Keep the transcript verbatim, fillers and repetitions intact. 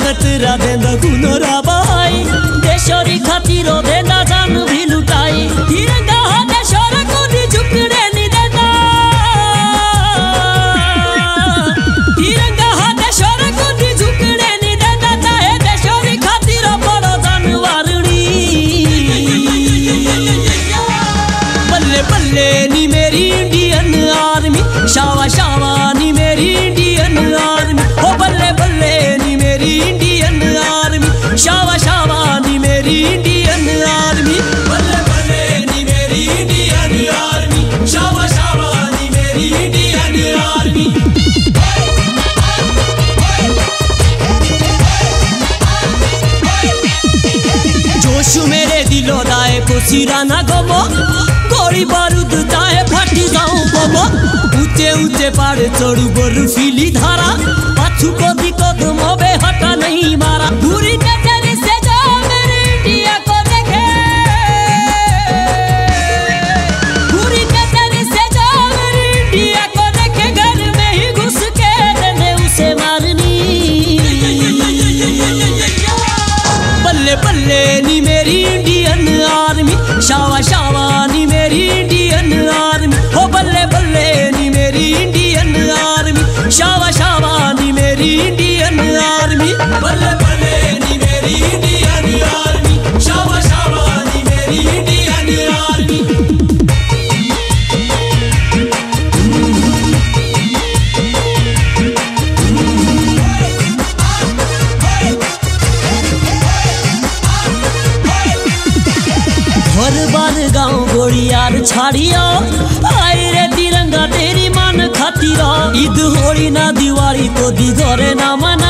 खतरा देंदा कुनोरा भाई देशरी खातिर देंदा जान भी लुटाई तिरंगा हो देशर कोदी झुकने नहीं देता तिरंगा हो देशर कोदी झुकने नहीं देता चाहे देशरी खातिर बड़ो जानवरनी बल्ले बल्ले नी मेरी इंडियन आर्मी शावा शावा नी मेरी इंडियन आर्मी हो बल्ले बल्ले नी मेरी इंडियन आर्मी शावा शावा नी मेरी इंडियन आर्मी बल्ले बल्ले नी मेरी इंडियन आर्मी शावा शावा नी मेरी इंडियन आर्मी जोश मेरे दिलो दाए को सिरा ना गमो गोली बारूद चाहे फाटी जाऊं बमो ऊंचे ऊंचे पहाड़ चढ़ू बर्फीली धारा पाछू को दिक्कत मोबे हटा नहीं मारा पूरी नजर से जो मेरे इंडिया को देखे पूरी नजर से जो मेरे इंडिया को देखे घर में ही घुस के देने उसे मारनी बल्ले बल्ले नी मेरी इंडियन आर्मी शावा शावा नी मेरी इंडियन आर्मी हो बल्ले बल्ले नी मेरी इंडियन आर्मी शावा शावा नी मेरी इंडियन आर्मी बल्ले बल्ले नी मेरी इंडियन आर्मी शावा शावा नी मेरी इंडियन आर्मी घर बार गाँव गोड़ियार छाड़िया आई रे तिरंगा तेरी मान खातिर ईद होली ना दिवाली तो दी घरे ना मना